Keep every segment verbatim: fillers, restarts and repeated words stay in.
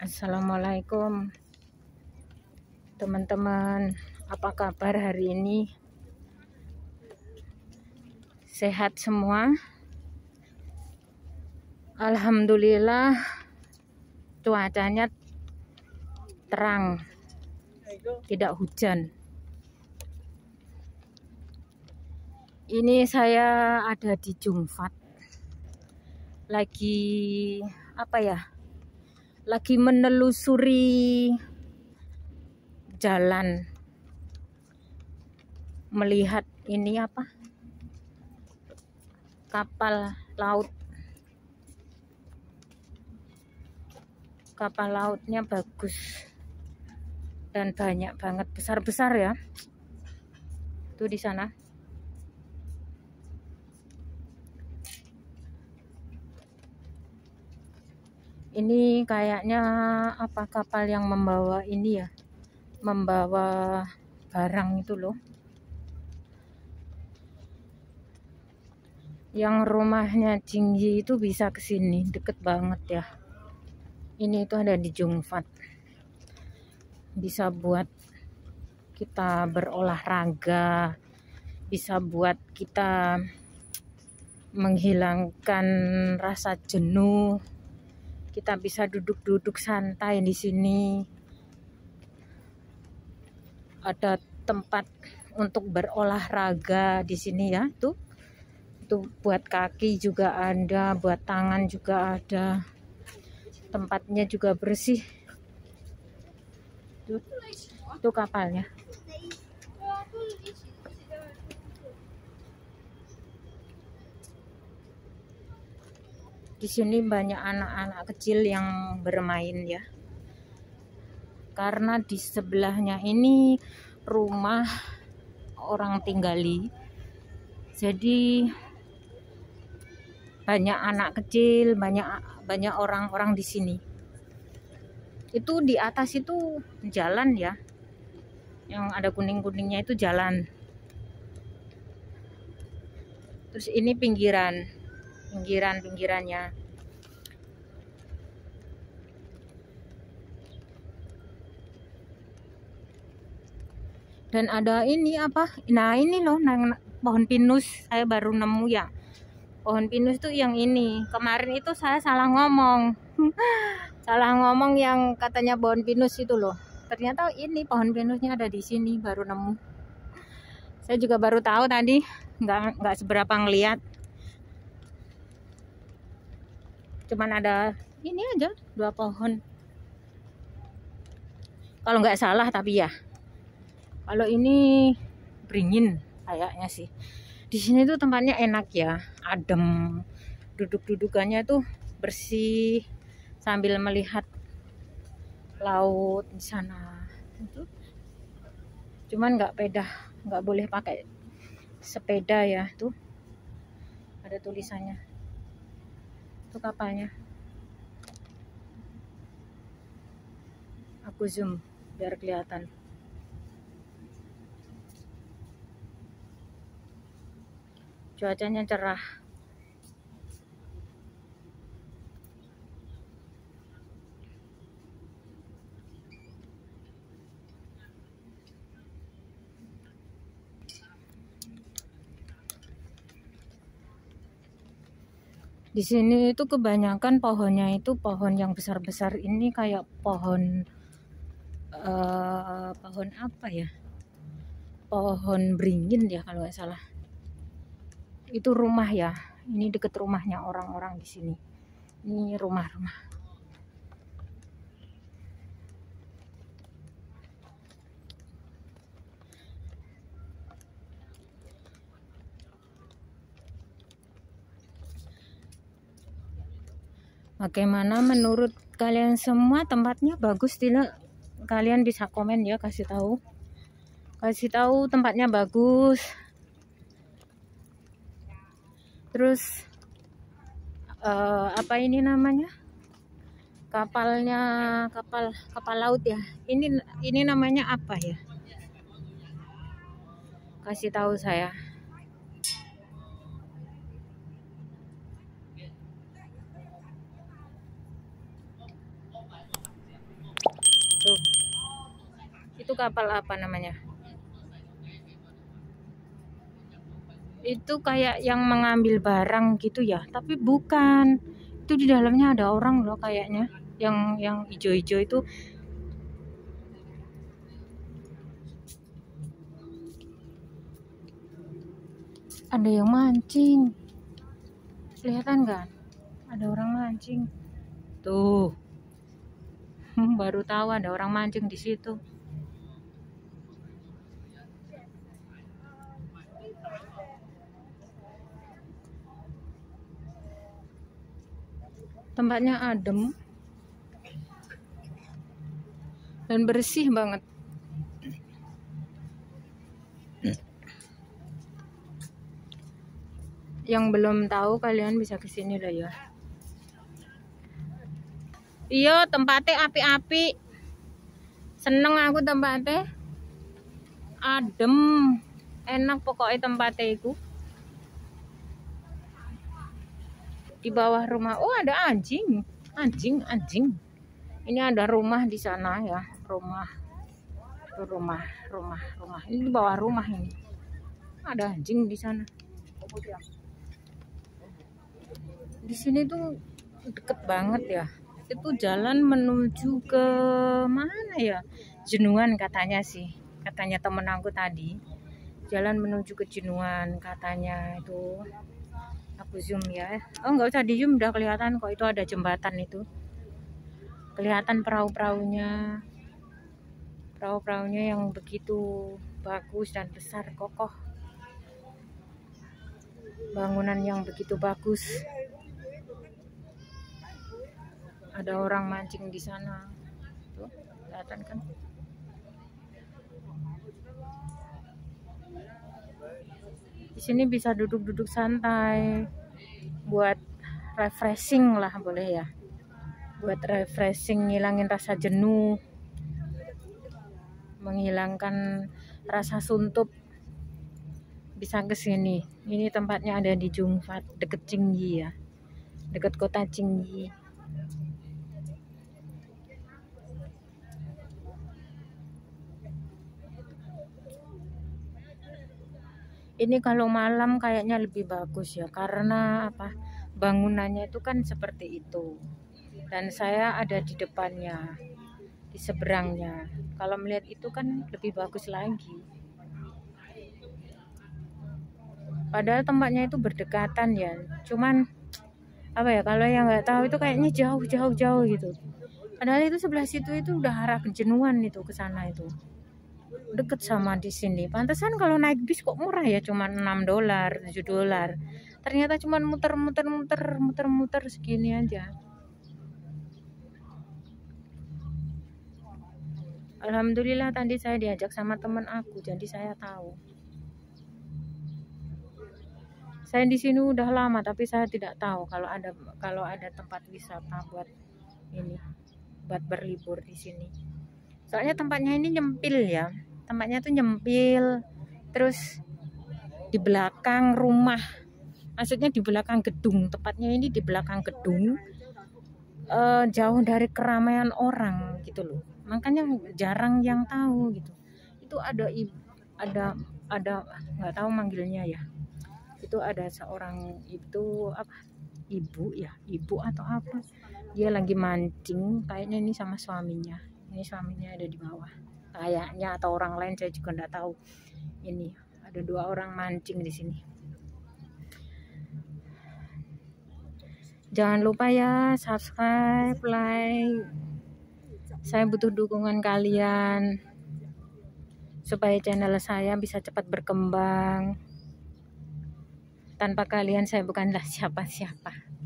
Assalamualaikum teman-teman, apa kabar hari ini? Sehat semua? Alhamdulillah, cuacanya terang, tidak hujan. Ini saya ada di Jungfat, lagi apa ya? Lagi menelusuri jalan, melihat ini apa, kapal laut. Kapal lautnya bagus dan banyak banget, besar-besar ya. Itu di sana. Ini kayaknya apa, kapal yang membawa ini ya, membawa barang itu loh. Yang rumahnya Jingyi itu bisa ke sini, deket banget ya. Ini itu ada di Jungfat. Bisa buat kita berolahraga, bisa buat kita menghilangkan rasa jenuh. Kita bisa duduk-duduk santai di sini. Ada tempat untuk berolahraga di sini ya, tuh. Tuh buat kaki juga ada, buat tangan juga ada. Tempatnya juga bersih. Tuh, tuh kapalnya. Di sini banyak anak-anak kecil yang bermain ya. Karena di sebelahnya ini rumah orang tinggali. Jadi banyak anak kecil, banyak banyak orang-orang di sini. Itu di atas itu jalan ya. Yang ada kuning-kuningnya itu jalan. Terus ini pinggiran. Pinggiran-pinggirannya. Dan ada ini apa? Nah ini loh, pohon pinus. Saya baru nemu ya. Pohon pinus tuh yang ini. Kemarin itu saya salah ngomong. Salah ngomong yang katanya pohon pinus itu loh. Ternyata ini pohon pinusnya ada di sini, baru nemu. Saya juga baru tahu tadi, nggak nggak seberapa ngeliat. Cuman ada ini aja, dua pohon. Kalau nggak salah tapi ya. Kalau ini beringin kayaknya sih. Di sini tuh tempatnya enak ya, adem. Duduk-dudukannya tuh bersih sambil melihat laut di sana. Itu. Cuman nggak peda, nggak boleh pakai sepeda ya. Tuh ada tulisannya. Itu kapalnya. Aku zoom biar kelihatan. Cuacanya cerah. Di sini itu kebanyakan pohonnya itu pohon yang besar-besar, ini kayak pohon uh, pohon apa ya? Pohon beringin ya kalau nggak salah. Itu rumah ya. Ini deket rumahnya orang-orang di sini. Ini rumah-rumah. Bagaimana menurut kalian semua, tempatnya bagus tidak? Kalian bisa komen ya, kasih tahu. Kasih tahu tempatnya bagus. Terus uh, apa ini namanya? Kapalnya, kapal kapal laut ya. Ini ini namanya apa ya? Kasih tahu saya. Tuh, itu kapal apa namanya? Itu kayak yang mengambil barang gitu ya, tapi bukan. Itu di dalamnya ada orang loh kayaknya. Yang yang hijau-hijau itu. Ada yang mancing. Kelihatan nggak? Ada orang mancing. Tuh. Baru tahu ada orang mancing di situ. Tempatnya adem dan bersih banget. Yang belum tahu kalian bisa kesini lah ya. Iya, tempatnya api-api. Seneng aku tempatnya. Adem, enak pokoknya tempatnya itu. Di bawah rumah, oh ada anjing, anjing, anjing. Ini ada rumah di sana ya, rumah, rumah, rumah, rumah. Ini di bawah rumah ini. Ada anjing di sana. Di sini tuh deket banget ya. Itu jalan menuju ke mana ya? Jenuan katanya sih. Katanya temen aku tadi. Jalan menuju ke Jenuan katanya itu. Aku zoom ya. Oh, nggak usah di zoom, udah kelihatan kok itu ada jembatan itu. Kelihatan perahu-perahunya. Perahu-perahunya yang begitu bagus dan besar, kokoh. Bangunan yang begitu bagus. Ada orang mancing di sana. Tuh, kelihatan kan? Di sini bisa duduk-duduk santai, buat refreshing lah, boleh ya. Buat refreshing, ngilangin rasa jenuh, menghilangkan rasa suntuk, bisa ke sini. Ini tempatnya ada di Jungfat, deket Cinggi ya, deket kota Cinggi. Ini kalau malam kayaknya lebih bagus ya, karena apa? Bangunannya itu kan seperti itu. Dan saya ada di depannya, di seberangnya. Kalau melihat itu kan lebih bagus lagi. Padahal tempatnya itu berdekatan ya. Cuman apa ya, kalau yang nggak tahu itu kayaknya jauh-jauh-jauh gitu. Padahal itu sebelah situ itu udah arah Kejenuan itu, ke sana itu. Deket sama di sini. Pantesan kalau naik bis kok murah ya, cuma enam dolar, tujuh dolar. Ternyata cuma muter-muter-muter muter-muter segini aja. Alhamdulillah tadi saya diajak sama teman aku, jadi saya tahu. Saya di sini udah lama, tapi saya tidak tahu kalau ada kalau ada tempat wisata buat ini, buat berlibur di sini. Soalnya tempatnya ini nyempil ya. Tempatnya tuh nyempil, terus di belakang rumah, maksudnya di belakang gedung, tepatnya ini di belakang gedung, uh, jauh dari keramaian orang gitu loh, makanya jarang yang tahu gitu. Itu ada ada ada nggak tahu manggilnya ya, itu ada seorang itu apa, ibu ya, ibu atau apa, dia lagi mancing kayaknya ini sama suaminya. Ini suaminya ada di bawah kayaknya, atau orang lain saya juga nggak tahu. Ini ada dua orang mancing di sini. Jangan lupa ya subscribe, like. Saya butuh dukungan kalian supaya channel saya bisa cepat berkembang. Tanpa kalian saya bukanlah siapa-siapa.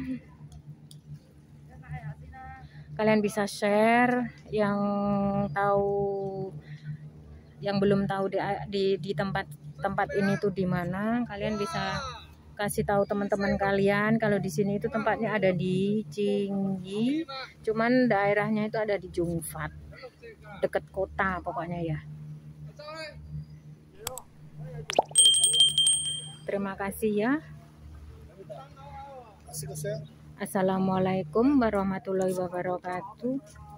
Kalian bisa share, yang tahu, yang belum tahu di di, di tempat tempat ini tuh di mana, kalian bisa kasih tahu teman-teman kalian kalau di sini itu tempatnya ada di Cinggi, cuman daerahnya itu ada di Jungfat, deket kota pokoknya ya. Terima kasih ya. Assalamualaikum warahmatullahi wabarakatuh.